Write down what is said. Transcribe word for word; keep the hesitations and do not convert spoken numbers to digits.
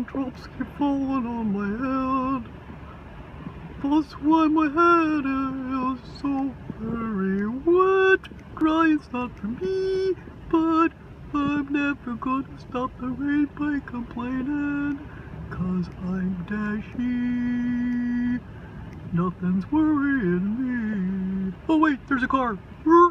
Drops keep falling on my head. That's why my head is so very wet. Crying's not for me, but I'm never gonna stop the rain by complaining, 'cause I'm dashy. Nothing's worrying me. Oh wait, there's a car.